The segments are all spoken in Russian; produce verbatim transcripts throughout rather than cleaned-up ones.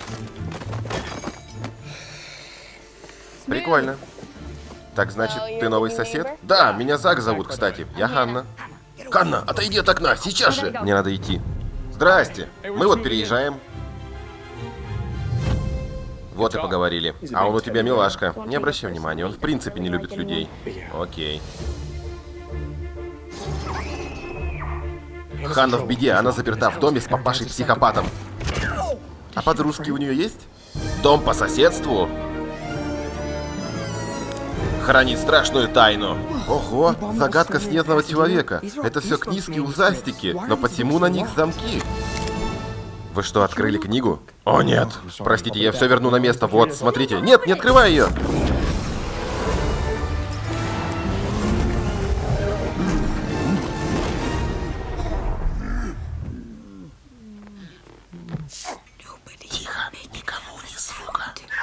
Прикольно. Так, значит, ты новый сосед? Да, меня Зак зовут, кстати. Я Ханна. Ханна, отойди от окна, сейчас же! Мне надо идти. Здрасте. Мы вот переезжаем. Вот и поговорили. А он у тебя милашка. Не обращай внимания, он в принципе не любит людей. Окей. Ханна в беде, она заперта в доме с папашей-психопатом. А подружки у нее есть? Дом по соседству? Хранит страшную тайну. Ого, загадка снежного человека. Это все книжки-узастики, но почему на них замки? Вы что, открыли книгу? О, нет. Простите, я все верну на место. Вот, смотрите. Нет, не открывай ее. Тихо, никому ни звука.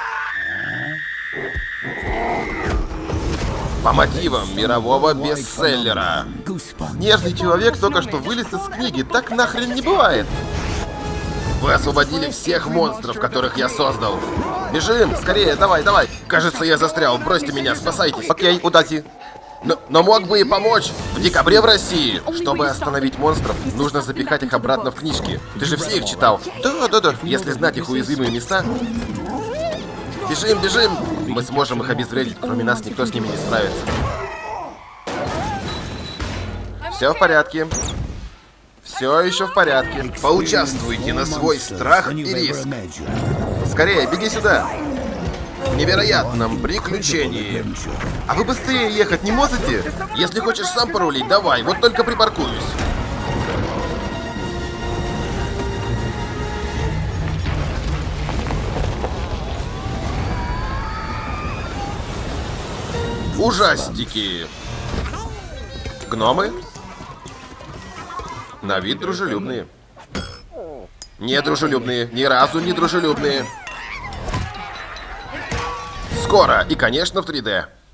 По мотивам мирового бестселлера. Снежный человек только что вылез из книги. Так нахрен не бывает. Вы освободили всех монстров, которых я создал. Бежим, скорее, давай, давай. Кажется, я застрял, бросьте меня, спасайтесь. Окей, удачи. Но, но мог бы и помочь. В декабре в России. Чтобы остановить монстров, нужно запихать их обратно в книжки. Ты же все их читал. Да, да, да. Если знать их уязвимые места. Бежим, бежим. Мы сможем их обезвредить. Кроме нас никто с ними не справится. Все в порядке. Все еще в порядке. Поучаствуйте на свой страх и риск. Скорее, беги сюда. В невероятном приключении. А вы быстрее ехать не можете? Если хочешь сам порулить, давай, вот только припаркуюсь. Ужастики. Гномы? На вид дружелюбные. Не дружелюбные. Ни разу не дружелюбные. Скоро. И, конечно, в три дэ.